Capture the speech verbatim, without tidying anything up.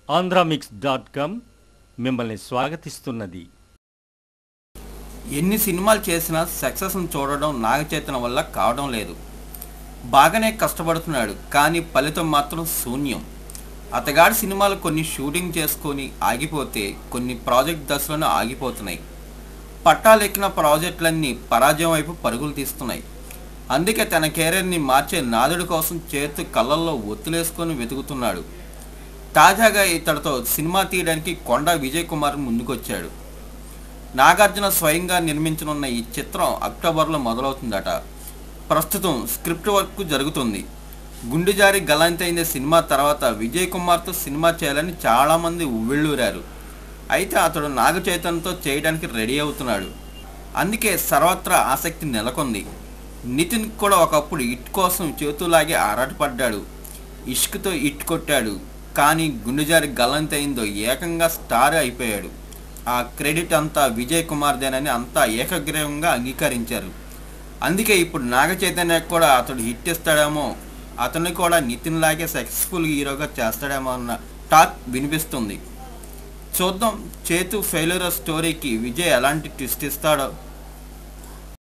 Andhramix dot com మిమ్మల్ని స్వాగతిస్తున్నది. ఎన్ని సినిమాలు చేసినా సక్సెస్ను చూడడం నాగచైతన్య వల్ల కావడం లేదు. బాగానే కష్టపడుతున్నాడు, కానీ ఫలితం మాత్రం శూన్యం. అతగాడి సినిమాలు కొన్ని షూటింగ్ చేసుకొని ఆగిపోతే కొన్ని ప్రాజెక్ట్ దశలోనే ఆగిపోతున్నాయి. పట్టాలెక్కిన ప్రాజెక్టులన్నీ పరాజయం వైపు పరుగులు తీస్తున్నాయి. అందుకే తన కెరీర్ని మార్చే నాదుడి కోసం చేతు కళ్ళల్లో ఒత్తులేసుకొని వెతుకుతున్నాడు. తాజాగా ఇతడితో సినిమా తీయడానికి కొండా విజయ్ కుమార్ ముందుకొచ్చాడు. నాగార్జున స్వయంగా నిర్మించనున్న ఈ చిత్రం అక్టోబర్లో మొదలవుతుందట. ప్రస్తుతం స్క్రిప్ట్ వర్క్ జరుగుతుంది. గుండెజారి గల్లంతైందే సినిమా తర్వాత విజయ్ కుమార్తో సినిమా చేయాలని చాలామంది ఉవ్విళ్ళూరారు. అయితే అతడు నాగ చైతన్యతో చేయడానికి రెడీ అవుతున్నాడు. అందుకే సర్వత్రా ఆసక్తి నెలకొంది. నితిన్ కూడా ఒకప్పుడు ఇట్ కోసం చేతులాగే ఆరాటపడ్డాడు. ఇష్క్తో ఇట్ కొట్టాడు, కానీ గుండెజారి గల్లంతైందో ఏకంగా స్టార్ అయిపోయాడు. ఆ క్రెడిట్ అంతా విజయ్ కుమార్దేనని అంతా ఏకగ్రీవంగా అంగీకరించారు. అందుకే ఇప్పుడు నాగ చైతన్య కూడా అతడు హిట్ ఇస్తాడేమో, అతన్ని కూడా నితిన్ లాగే సక్సెస్ఫుల్ హీరోగా చేస్తాడేమో అన్న టాక్ వినిపిస్తుంది. చూద్దాం చేతు ఫెయిల్యూర్ స్టోరీకి విజయ్ ఎలాంటి ట్విస్ట్ ఇస్తాడో.